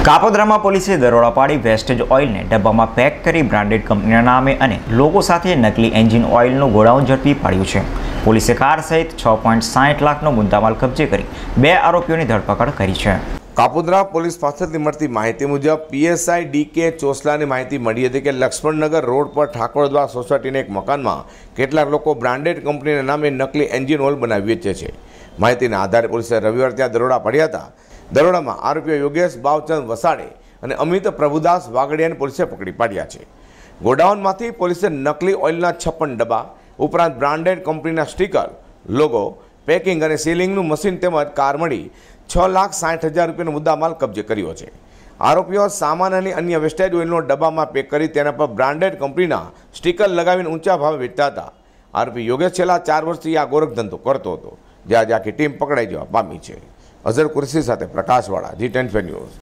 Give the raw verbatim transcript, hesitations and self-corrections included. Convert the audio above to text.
કાપોદ્રામાં પોલીસે દરોડા પાડી વેસ્ટેજ ઓઇલને ડબ્બામાં પેક કરી બ્રાન્ડેડ કંપનીના નામે અને લોગો સાથે નકલી એન્જિન ઓઇલનું ગોડાઉન ઝડપી પાડ્યું છે. પોલીસે કાર સહિત છ પોઈન્ટ સાઠ લાખનો મુદ્દામાલ કબજે કરી બે આરોપીઓની ધરપકડ કરી છે. કાપોદ્રા પોલીસ પાસેથી મળતી માહિતી મુજબ પીએસઆઈ ડી કે ચોસલાની માહિતી મળી હતી કે લક્ષ્મણનગર રોડ પર ઠાકોરદ્વાર સોસાયટીના એક મકાનમાં કેટલાક લોકો બ્રાન્ડેડ કંપનીના નામે નકલી એન્જિન ઓઇલ બનાવી વેચે છે. માહિતીના આધારે પોલીસે રવિવાર ત્યાં દરોડા પડ્યા હતા. દરોડામાં આરોપીઓ યોગેશ બાવચંદ વસાડે અને અમિત પ્રભુદાસ વાગડિયાને પોલીસે પકડી પાડ્યા છે. ગોડાઉનમાંથી પોલીસે નકલી ઓઇલના છપ્પન ડબ્બા ઉપરાંત બ્રાન્ડેડ કંપનીના સ્ટીકર, લોગો, પેકિંગ અને સીલિંગનું મશીન તેમજ કાર મળી છ લાખ સાઠ હજાર રૂપિયાનો મુદ્દામાલ કબજે કર્યો છે. આરોપીઓ સામાન અને અન્ય વેસ્ટેજ ઓઇલનો ડબ્બામાં પેક કરી તેના પર બ્રાન્ડેડ કંપનીના સ્ટીકર લગાવીને ઊંચા ભાવે વેચતા હતા. આરોપી યોગેશ છેલ્લા ચાર વર્ષથી આ ગોરખ ધંધો કરતો હતો, જ્યાં આખી ટીમ પકડાઈ જવા પામી છે. અઝર કુરેશી સાથે પ્રકાશવાળા, જી ટેન ન્યૂઝ.